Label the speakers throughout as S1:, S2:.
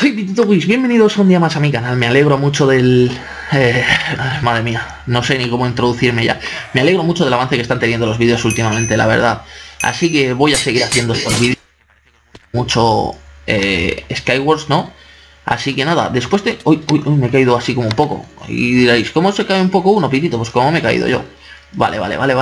S1: Soy Pititoguis, bienvenidos un día más a mi canal. Me alegro mucho del... madre mía, no sé ni cómo introducirme ya. Me alegro mucho del avance que están teniendo los vídeos últimamente, la verdad. Así que voy a seguir haciendo estos vídeos. Mucho Skywars, ¿no? Así que nada, después de... Uy, me he caído así como un poco. Y diréis, ¿cómo se cae un poco uno, Pitito? Pues como me he caído yo. Vale.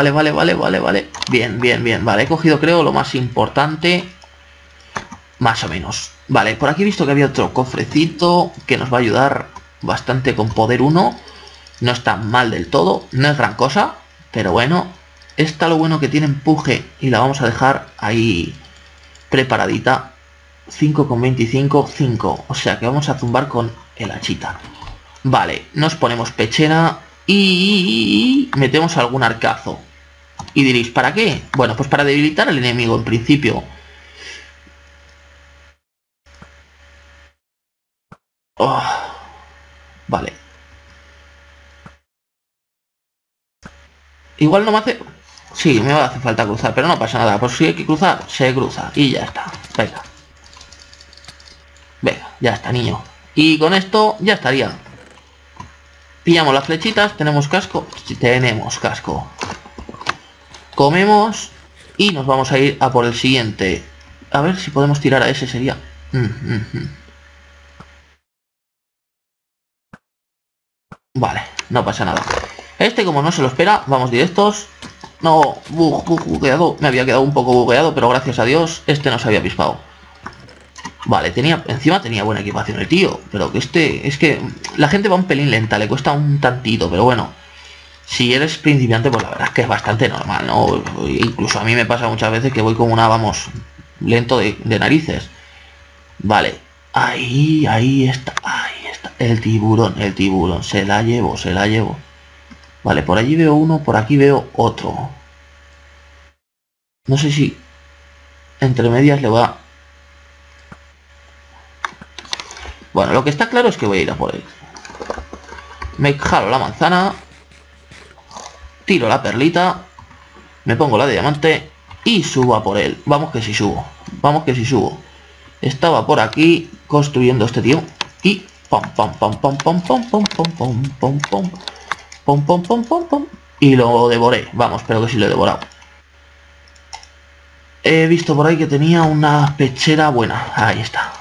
S1: Bien. Vale, he cogido, creo, lo más importante. Más o menos. Vale, por aquí he visto que había otro cofrecito que nos va a ayudar bastante con poder 1. No está mal del todo, no es gran cosa, pero bueno. Está lo bueno que tiene empuje y la vamos a dejar ahí preparadita. 5,25, 5. O sea que vamos a zumbar con el hachita. Vale, nos ponemos pechera y metemos algún arcazo. Y diréis, ¿para qué? Bueno, pues para debilitar al enemigo en principio. Oh, vale. Igual no me hace... Sí, me va a hacer falta cruzar, pero no pasa nada. Pues si hay que cruzar, se cruza. Y ya está. Venga, ya está, niño. Y con esto ya estaría. Pillamos las flechitas. ¿Tenemos casco? Sí, tenemos casco. Comemos. Y nos vamos a ir a por el siguiente. A ver si podemos tirar a ese, sería... Vale, no pasa nada. Este, como no se lo espera, vamos directos. No, bugueado. Me había quedado un poco bugueado, pero gracias a Dios este no se había pispado. Vale, encima tenía buena equipación el tío. Pero que es que la gente va un pelín lenta, le cuesta un tantito. Pero bueno, si eres principiante, pues la verdad es que es bastante normal, ¿no? Incluso a mí me pasa muchas veces que voy como una, vamos, lento de narices. Vale, ahí está. El tiburón, se la llevo. Vale, por allí veo uno, por aquí veo otro. No sé si entre medias le va... Bueno, lo que está claro es que voy a ir a por él. Me jalo la manzana. Tiro la perlita. Me pongo la de diamante. Y subo a por él. Vamos que si subo. Estaba por aquí construyendo este tío. Y... Y lo devoré. Vamos, pero que sí lo he devorado. He visto por ahí que tenía una pechera buena. Ahí está.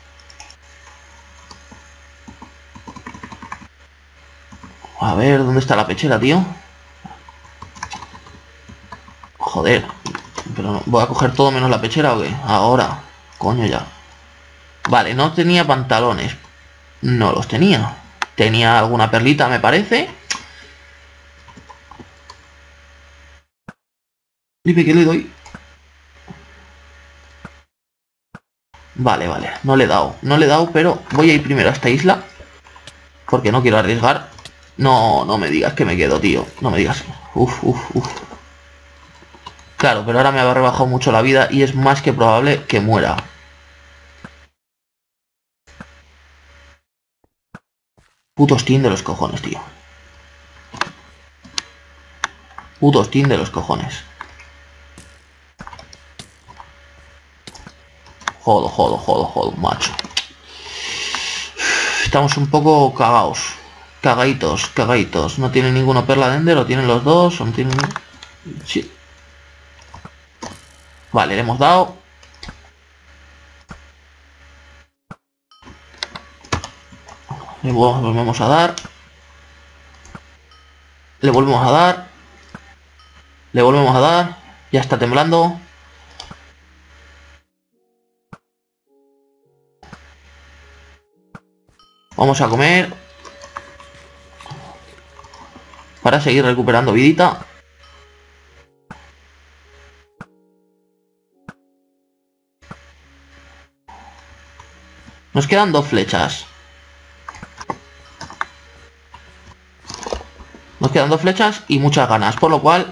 S1: A ver, ¿dónde está la pechera, tío? Joder. Pero voy a coger todo menos la pechera, ¿o qué? Ahora. Coño ya. Vale, no tenía pantalones. No los tenía. Tenía alguna perlita, me parece. Dime que le doy. Vale. No le he dado, pero voy a ir primero a esta isla. Porque no quiero arriesgar. No me digas que me quedo, tío. No me digas. Uf. Claro, pero ahora me ha rebajado mucho la vida y es más que probable que muera. Puto Steam de los cojones, tío. Puto Steam de los cojones. Jodo, macho. Estamos un poco cagados. Cagaditos. No tiene ninguno perla de ender, o tienen los dos, o no tienen... Sí. Vale, le hemos dado. Le volvemos a dar. Le volvemos a dar. Ya está temblando. Vamos a comer. Para seguir recuperando vidita. Nos quedan 2 flechas. Nos quedan 2 flechas y muchas ganas, por lo cual...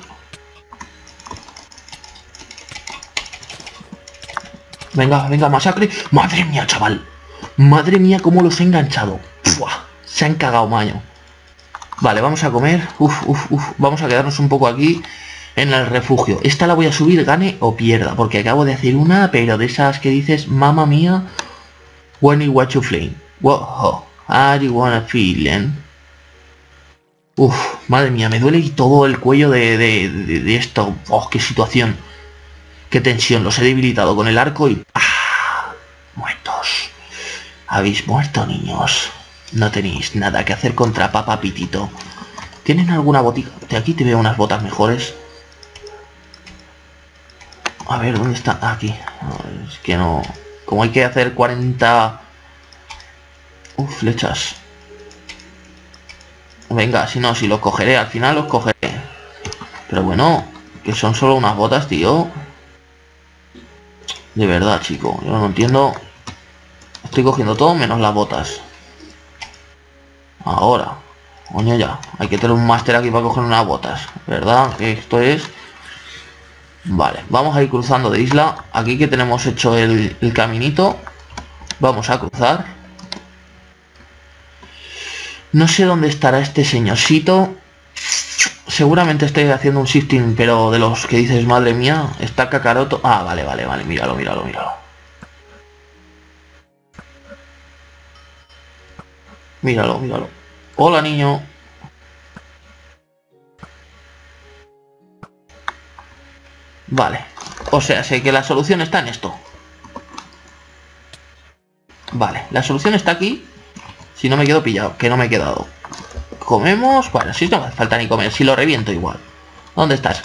S1: Venga, masacre. Madre mía, chaval. Madre mía, cómo los he enganchado. ¡Fua! Se han cagado, maño. Vale, vamos a comer. Vamos a quedarnos un poco aquí en el refugio. Esta la voy a subir, gane o pierda, porque acabo de hacer una, pero de esas que dices, mamma mía. When you watch you flame. Wow. Are you wanna feeling? Uf, madre mía, me duele todo el cuello de esto. Oh, qué situación. Qué tensión. Los he debilitado con el arco y... ¡ah! Muertos. Habéis muerto, niños. No tenéis nada que hacer contra Papa Pitito. ¿Tienen alguna botica? De aquí te veo unas botas mejores. A ver, ¿dónde está? Aquí. Es que no... Como hay que hacer 40... flechas. Venga, si no, si los cogeré. Al final los cogeré. Pero bueno, que son solo unas botas, tío. De verdad, chico. Yo no entiendo. Estoy cogiendo todo menos las botas. Ahora. Coño ya. Hay que tener un máster aquí para coger unas botas. ¿Verdad? Que esto es... Vale, vamos a ir cruzando de isla. Aquí que tenemos hecho el caminito. Vamos a cruzar. No sé dónde estará este señorcito. Seguramente estoy haciendo un shifting, pero de los que dices, madre mía, está Kakaroto. Ah, vale, míralo. Míralo. Hola, niño. Vale. O sea, sé que la solución está en esto. Vale, la solución está aquí. Si no me quedo pillado, que no me he quedado. Comemos. Bueno, si no me hace falta ni comer, si lo reviento igual. ¿Dónde estás?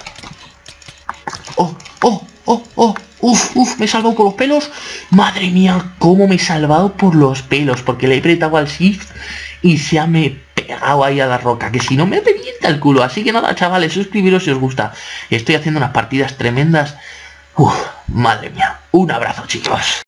S1: Uf, me he salvado por los pelos. Madre mía, cómo me he salvado por los pelos. Porque le he apretado al shift y se ha me pegado ahí a la roca. Que si no me revienta el culo. Así que nada, chavales, suscribiros si os gusta. Estoy haciendo unas partidas tremendas. Uf, madre mía. Un abrazo, chicos.